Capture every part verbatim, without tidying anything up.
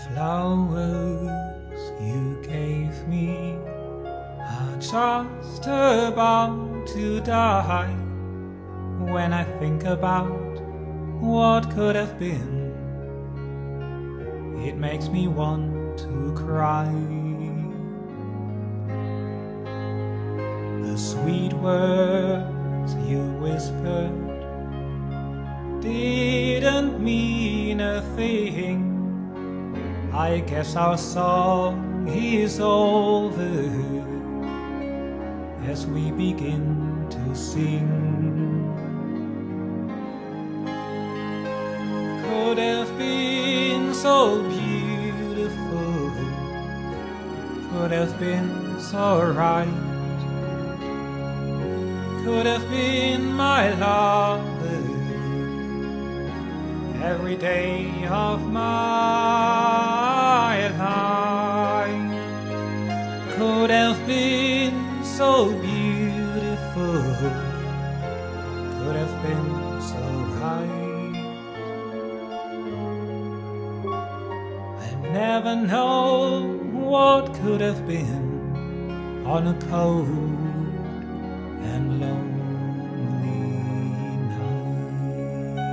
flowers you gave me are just about to die. When I think about what could have been, it makes me want to cry. The sweet words you whispered didn't mean a thing. I guess our song is over as we begin to sing. Could have been so beautiful, could have been so right, could have been my lover every day of my life. Could have been so beautiful, could have been so right. I never know what could have been on a cold and lonely night.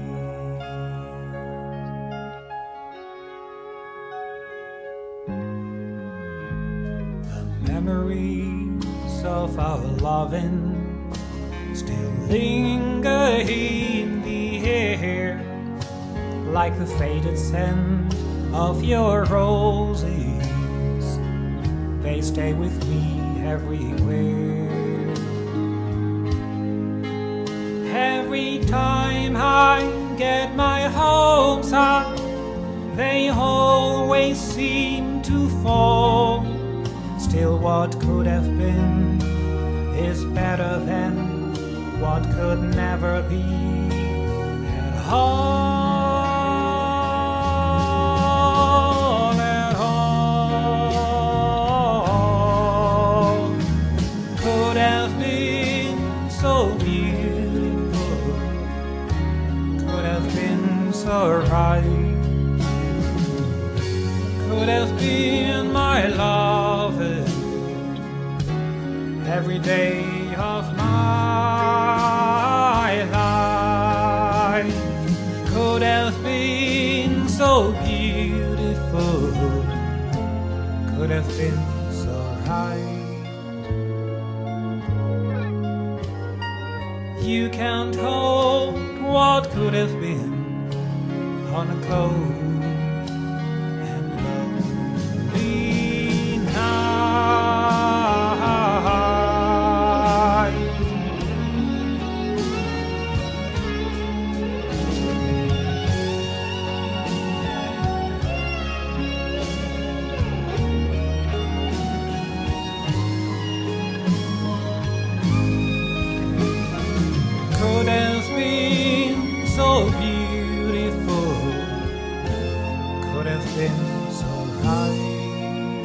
The memories of our loving still linger in the air, like the faded scent of your roses. They stay with me everywhere. Every time I get my hopes up, they always seem to fall. Still, what could have been is better than what could never be at all. At all. Could have been so beautiful, could have been so right, could have been my lover every day of my life. Could have been so beautiful, could have been so right. You can't hold what could have been on a cold and lonely night. Could have been so beautiful, could have been so right.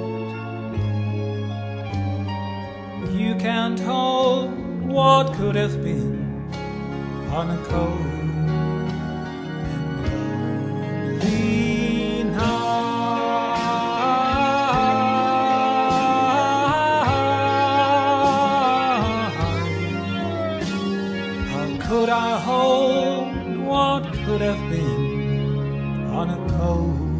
You can't hold what could have been on a cold and lonely night. How could I hold what could have been on a cold